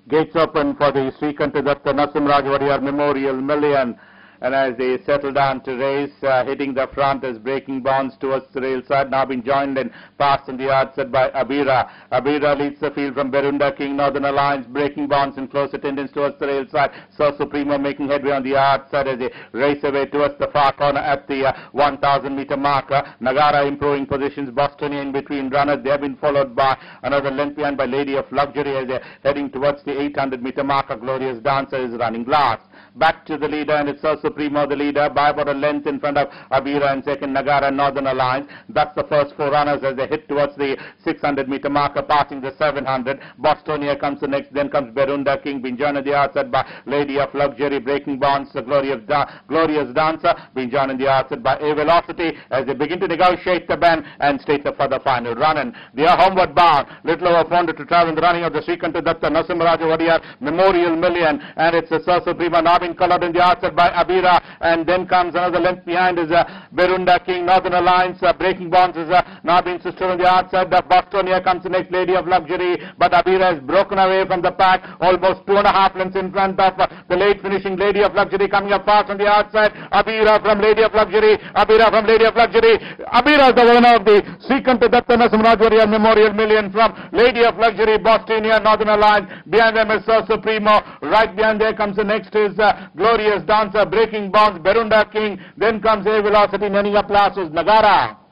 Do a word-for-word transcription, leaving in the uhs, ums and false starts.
Gates open for the Srikanta Datta Narasimha Vadiyar Memorial Million. And as they settle down to race, uh, hitting the front as breaking bonds towards the rail side, now been joined and passed on the outside by Abira. Abira leads the field from Berunda King, Northern Alliance, breaking bonds in close attendance towards the rail side. So Supremo making headway on the outside as they race away towards the far corner at the uh, one thousand meter marker. Nagara improving positions, Bostonia in between runners. They have been followed by another length behind by Lady of Luxury as they're heading towards the eight hundred meter marker. Glorious Dancer is running last. Back to the leader, and it's also Supremo the leader by about a length in front of Abira and second Nagara Northern Alliance. That's the first four runners as they hit towards the six hundred meter marker, passing the seven hundred. Bostonia comes the next, then comes Berunda King, being joined on the outside by Lady of Luxury, breaking bonds, the Glorious, da Glorious Dancer, being joined on the outside by A Velocity as they begin to negotiate the bend and state the for the final run. And they are homeward bound, little over four hundred to travel in the running of the Srikanta Datta Narasimha Vadiyar Memorial Million, and it's a Sir Supremo now being colored in the outside by Abira, and then comes another length behind is uh, Berunda King, Northern Alliance, uh, breaking bonds is uh, now being sister on the outside. The Bostonia comes the next, Lady of Luxury, but Abira has broken away from the pack, almost two and a half lengths in front of uh, the late finishing Lady of Luxury, coming up fast on the outside. Abira from Lady of Luxury, Abira from Lady of Luxury. Abira is the winner of the Srikanta Datta Narasimha Vadiyar Memorial Million from Lady of Luxury, Bostonia, Northern Alliance. Behind them is Sir Supremo. Right behind there comes the next is uh, Glorious Dancer, breaking bonds, Berunda King. Then comes A Velocity, Nani Aplausos, Nagara.